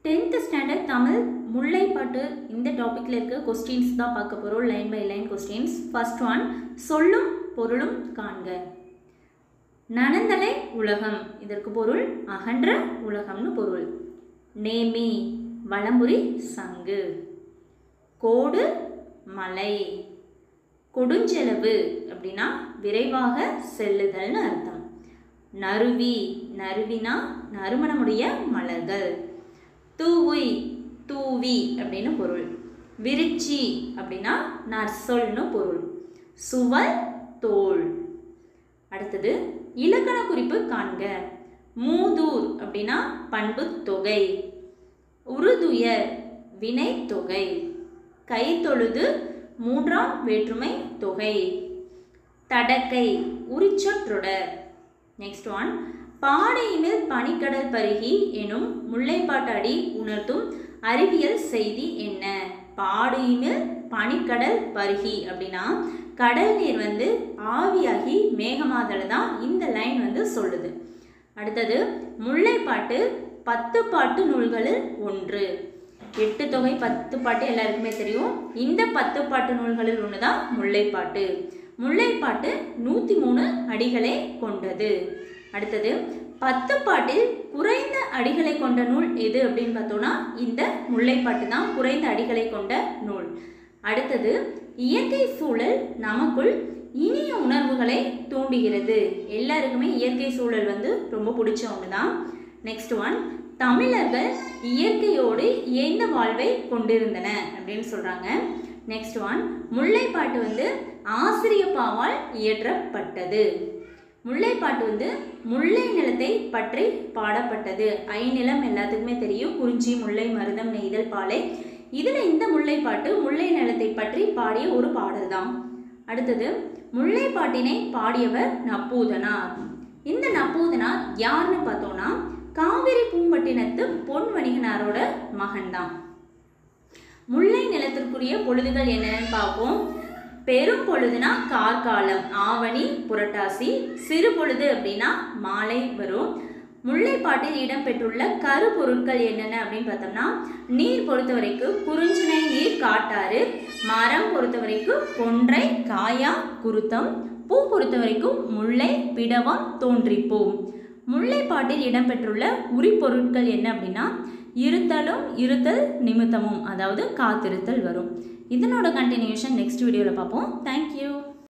10th standard Tamil முல்லை பாட்டு இந்த டாபிக்ல இருக்க क्वेश्चंस தான் பார்க்க போறோம் line by line questions. First one சொல்லும் பொருளும் காண்க. நனந்தலை உலகம் இதற்கு பொருள் அகன்ற உலகம்னு பொருள். நேமி வலம்புரி சங்கு. கோடு மலை. கொடுஞ்செலவு அப்படினா விரைவாக செல்லுதல்னு அர்த்தம். நறுவி நறுவினா நறுமணமுடைய மலர்கள். தூவி தூவி அப்படினு பொருள். விருச்சி அப்படினா நற்சொல்னு பொருள். சுவல் தோல். அடுத்தது இலக்கண குறிப்பு காண்க. மூதூர் அப்படினா பண்பு தொகை. உருதுயர் வினை தொகை. கைதொழுது மூன்றாம் வேற்றுமை தொகை. தடக்கை உரிச்சொற்றொடர். நெக்ஸ்ட் ஒன் பாடையினில் பனிக்கடல் பருகி எனும் முல்லைப்பாட்டு அடி உணர்த்தும் அறிவியல் செய்தி என்ன? பாடையினில் பனிக்கடல் பருகி அப்படின்னா கடல் நீர் ஆவியாகி மேகமாதல் தான் இந்த லைன் சொல்லுது. அடுத்தது முல்லைப்பாட்டு 10 பாட்டு நூல்களில் ஒன்று. 8 தொகை 10 பாட்டு எல்லாருக்குமே தெரியும். இந்த 10 பாட்டு நூல்களில் ஒன்று தான் முல்லைப்பாட்டு. முல்லைப்பாட்டு 103 அடிகளை கொண்டது. அடுத்தது 10 பாட்டில் குறைந்த அடிகளை கொண்ட நூல் எது அப்படின்னு பார்த்தோம்னா இந்த முல்லைப்பாட்டு தான் குறைந்த அடிகளை கொண்ட நூல். அடுத்தது இயற்கை சூழல் நமக்குள் இனிய உணர்வுகளை தூண்டுகிறது. எல்லாருக்குமே இயற்கை சூழல் ரொம்ப பிடிச்ச ஒன்று தான். நெக்ஸ்ட் ஒன் தமிழர்கள் இயற்கையோடு இயைந்த வாழ்வை கொண்டிருந்தன அப்படின்னு சொல்கிறாங்க. நெக்ஸ்ட் ஒன் முல்லைப்பாட்டு ஆசிரியப்பாவால் இயற்றப்பட்டது. முல்லைப்பாட்டு முல்லை நிலத்தை பற்றி பாடப்பட்டது. ஐநிலம் எல்லாத்துக்குமே தெரியும். குறிஞ்சி முல்லை மருதம் நெய்தல் பாலை. இதில் இந்த முல்லைப்பாட்டு முல்லை நிலத்தை பற்றி பாடிய ஒரு பாடல் தான். அடுத்தது முல்லைப்பாட்டினை பாடியவர் நப்பூதனார். இந்த நப்பூதனார் யாருன்னு பார்த்தோம்னா காவிரி பூம்பட்டினத்து பொன் வணிகனாரோட மகன் தான். முல்லை நிலத்திற்குரிய பொழுதுகள் என்னன்னு பார்ப்போம். பெரும் பொழுதுனா கார்காலம் ஆவணி புரட்டாசி. சிறு பொழுது அப்படின்னா மாலை வரும். முல்லைப்பாட்டில் இடம்பெற்றுள்ள கருப்பொருட்கள் என்னென்ன அப்படின்னு பார்த்தோம்னா நீர் பொறுத்த வரைக்கும் குறிஞ்சினை நீர் காட்டாறு. மரம் பொறுத்த வரைக்கும் கொன்றை காயா குருத்தம். பூ பொறுத்த வரைக்கும் முல்லை பிடவம் தோன்றிப்பூ. முல்லைப்பாட்டில் இடம்பெற்றுள்ள உரிப்பொருட்கள் என்ன அப்படின்னா இருத்தலும் இருத்தல் நிமித்தமும் அதாவது காத்திருத்தல் வரும். இதனோட கண்டினியூஷன் நெக்ஸ்ட் வீடியோவில் பார்ப்போம். தேங்க்யூ.